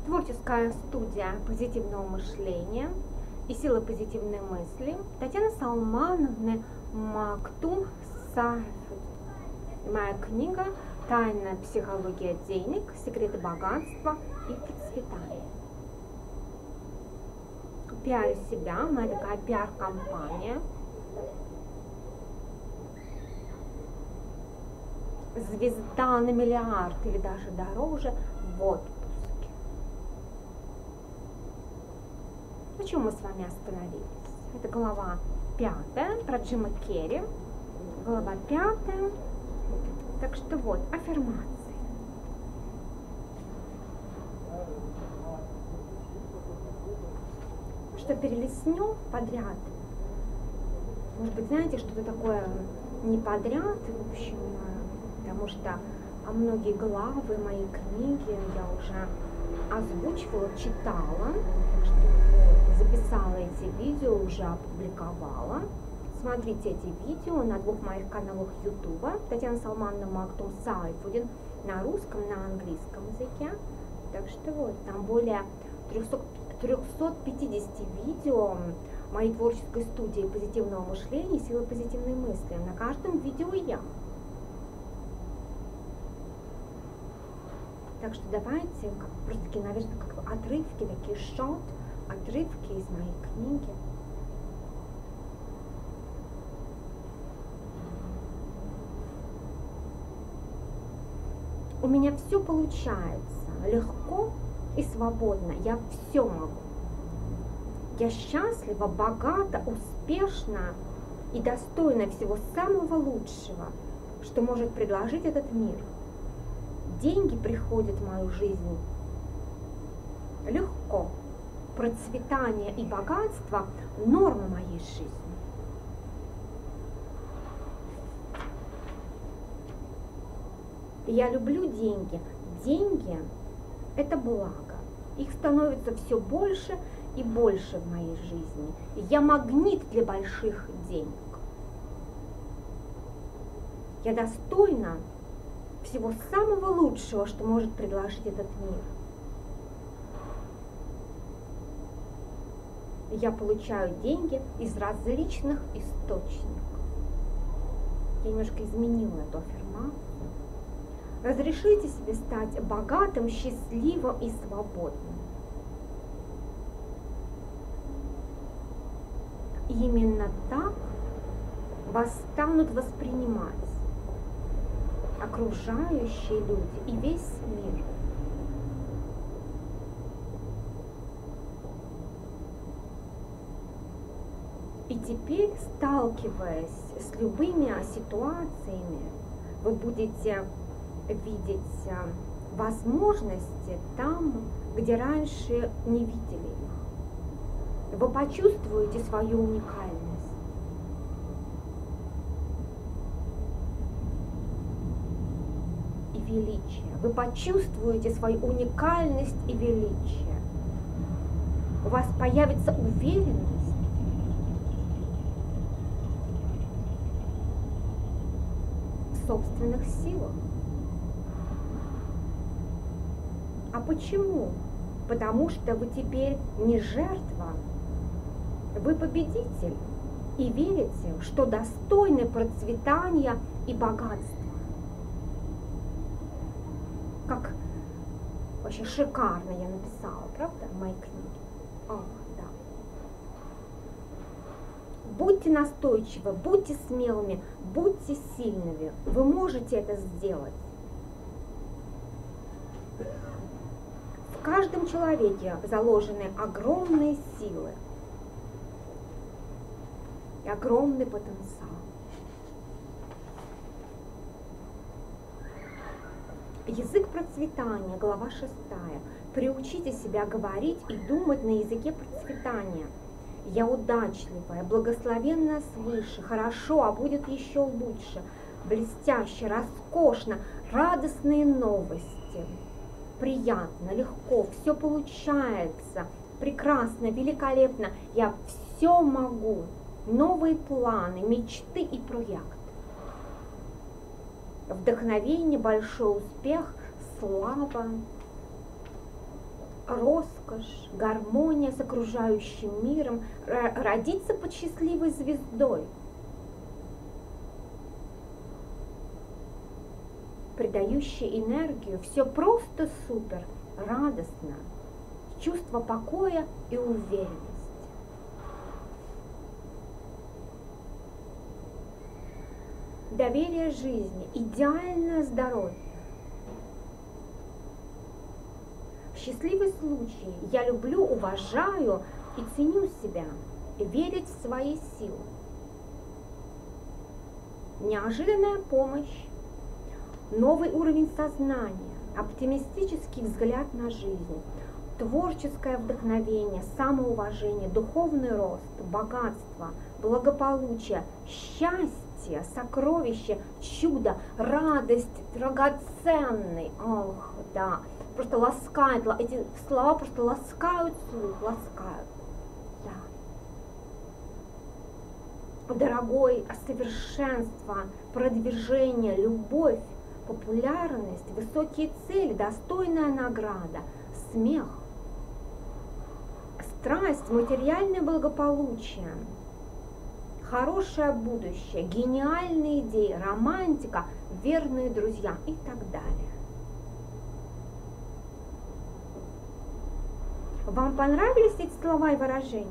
Творческая студия позитивного мышления и сила позитивной мысли Татьяны Салмановны Мактум Сайфудин. Моя книга «Тайная психология денег. Секреты богатства и процветания». Пиарю себя, моя такая пиар-компания. Звезда на миллиард или даже дороже в отпуске. На чем мы с вами остановились? Это глава 5 про Джима Керри. Глава 5. Так что вот, аффирмации. Что перелистнем подряд. Может быть, знаете, что-то такое не подряд, в общем, потому что многие главы моей книги я уже озвучивала, читала, так что записала эти видео, уже опубликовала. Смотрите эти видео на двух моих каналах Ютуба. Татьяна Салмановна Мактум Сайфудин на русском, на английском языке. Так что вот, там более 350 видео моей творческой студии позитивного мышления и силы позитивной мысли. На каждом видео я. Так что давайте, просто такие, наверное, как отрывки, такие отрывки из моей книги. У меня все получается легко и свободно. Я все могу. Я счастлива, богата, успешна и достойна всего самого лучшего, что может предложить этот мир. Деньги приходят в мою жизнь легко. Процветание и богатство – норма моей жизни. Я люблю деньги. Деньги – это благо. Их становится все больше и больше в моей жизни. Я магнит для больших денег. Я достойна всего самого лучшего, что может предложить этот мир. Я получаю деньги из различных источников. Я немножко изменила эту аффирмацию. Разрешите себе стать богатым, счастливым и свободным. И именно так вас станут воспринимать окружающие люди и весь мир. И теперь, сталкиваясь с любыми ситуациями, вы будете видеть возможности там, где раньше не видели их. Вы почувствуете свою уникальность. И величие. Вы почувствуете свою уникальность и величие. У вас появится уверенность в собственных силах. А почему? Потому что вы теперь не жертва, вы победитель и верите, что достойны процветания и богатства. Как вообще шикарно я написала, правда, в моей книге? О, да. Будьте настойчивы, будьте смелыми, будьте сильными. Вы можете это сделать. В каждом человеке заложены огромные силы и огромный потенциал. Язык процветания, глава 6. Приучите себя говорить и думать на языке процветания. Я удачливая, благословенная свыше, хорошо, а будет еще лучше, блестяще, роскошно, радостные новости. Приятно, легко, все получается, прекрасно, великолепно. Я все могу. Новые планы, мечты и проекты. Вдохновение, большой успех, слава, роскошь, гармония с окружающим миром, родиться под счастливой звездой, придающая энергию, все просто супер, радостно, чувство покоя и уверенности. Доверие жизни, идеальное здоровье. В счастливый случай я люблю, уважаю и ценю себя, и верить в свои силы. Неожиданная помощь, новый уровень сознания, оптимистический взгляд на жизнь, творческое вдохновение, самоуважение, духовный рост, богатство, благополучие, счастье, сокровище, чудо, радость, драгоценный. Ох, да, просто ласкает, эти слова просто ласкают слух, ласкают. Да. Дорогой, совершенство, продвижение, любовь, популярность, высокие цели, достойная награда, смех, страсть, материальное благополучие, хорошее будущее, гениальные идеи, романтика, верные друзья и так далее. Вам понравились эти слова и выражения?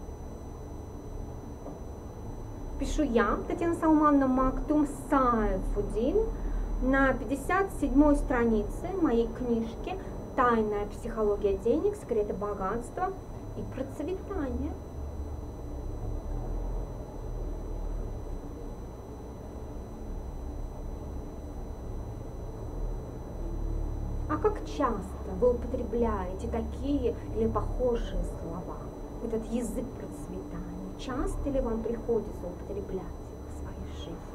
Пишу я, Татьяна Салмановна Мактум Сайфудин, на 57-й странице моей книжки «Тайная психология денег, секреты богатства и процветания». А как часто вы употребляете такие или похожие слова, этот язык процветания? Часто ли вам приходится употреблять их в своей жизни?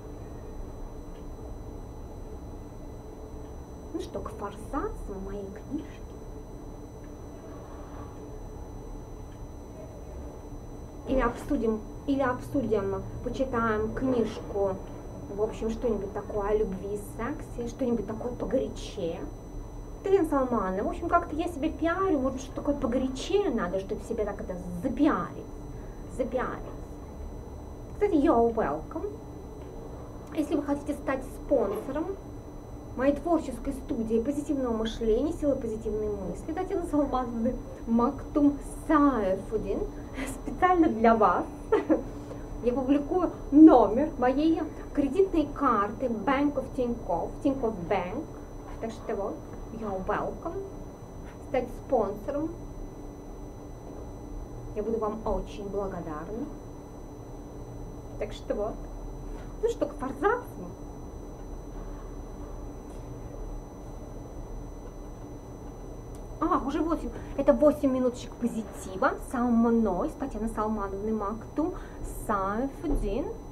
Ну что, к форсацам моей книжки. Или обсудим, почитаем книжку, в общем, что-нибудь такое о любви и сексе, что-нибудь такое погорячее. Татьяна Салмановна, в общем, как-то я себе пиарю, может, что такое погорячее надо, чтобы себе так это запиарить. Кстати, you're welcome. Если вы хотите стать спонсором моей творческой студии позитивного мышления, силы позитивной мысли, Татьяна Салмановна Мактум Сайфудин, специально для вас я публикую номер моей кредитной карты Bank of Tinkoff Bank. Так что вот, you're welcome. Стать спонсором. Я буду вам очень благодарна. Так что вот. Ну что, к форзацам. Уже 8. Это 8 минуточек позитива со мной, с Татьяной Салмановной Мактум Сайфудин.